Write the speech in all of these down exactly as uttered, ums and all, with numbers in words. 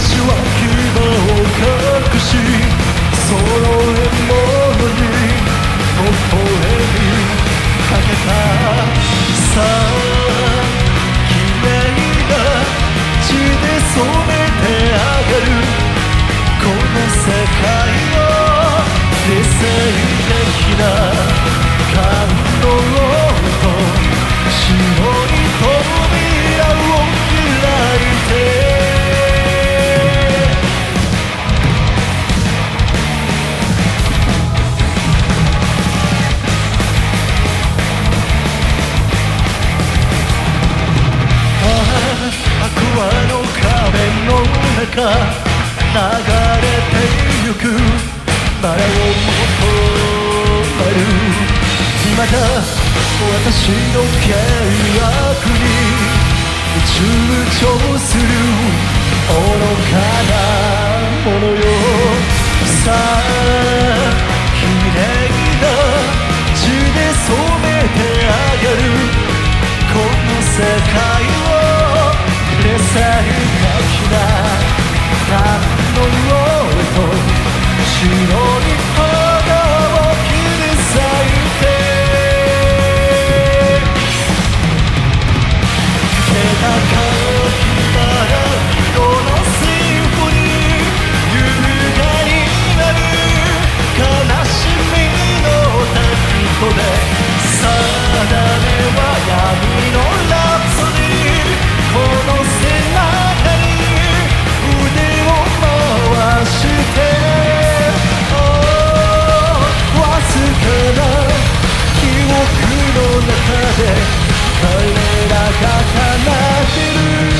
は牙を隠しその獲物に微笑みかけた。さあ綺麗な血で染めてあげるこの世界を理性的な感動と白い扉を開いてアクアの壁の中流れてゆくバラを求めるまた私の契約に躊躇する愚かなものよ。さあ綺麗な血で染めてあげるこの世界を理性的な感動と白い花を切り裂いて気高きバラ色のシンフォニー優雅になる悲しみのタクトで定めは闇のラプソディこの背中に腕を回しての中で彼らが奏でる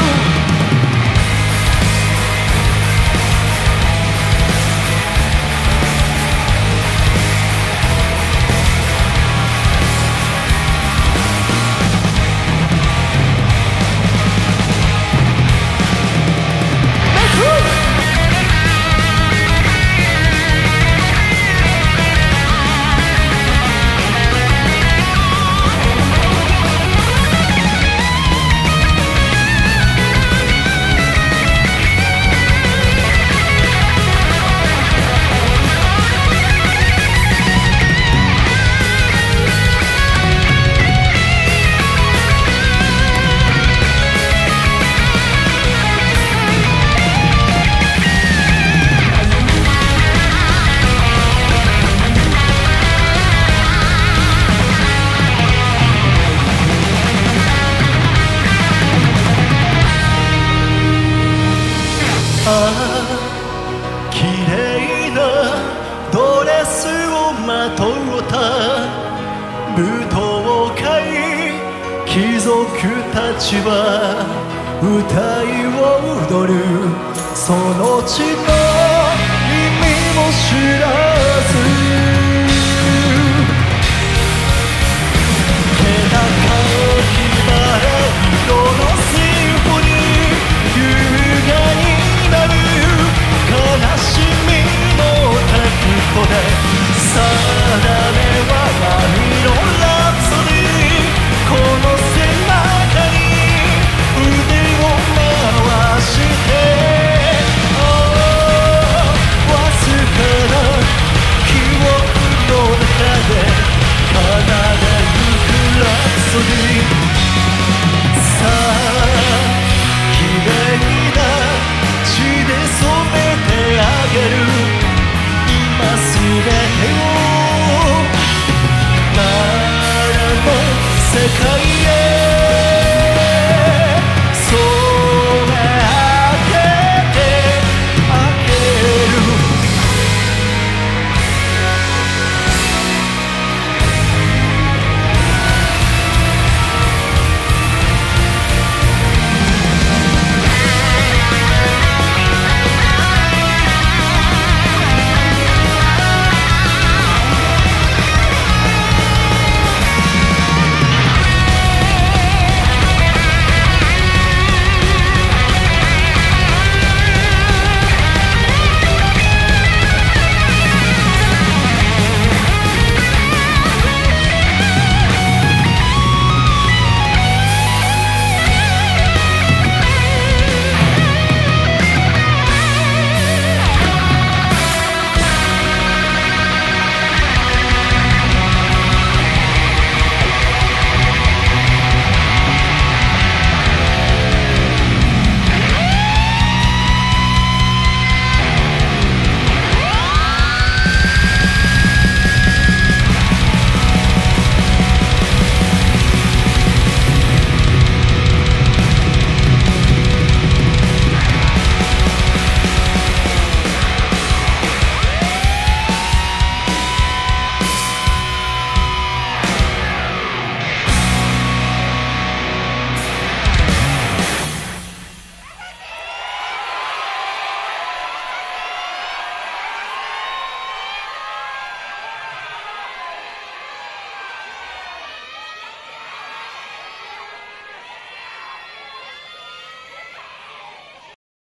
綺麗なドレスをまとった武闘会貴族たちは歌い踊るその血の意味も知らず気高きバラ色のシンフォニー優雅になる悲しみのタクトで定めは闇のラプソディこの背中に腕を回してわずかな記憶の中で奏でゆくラプソディさあ綺麗な血で染めてあげる今すべてをバラの世界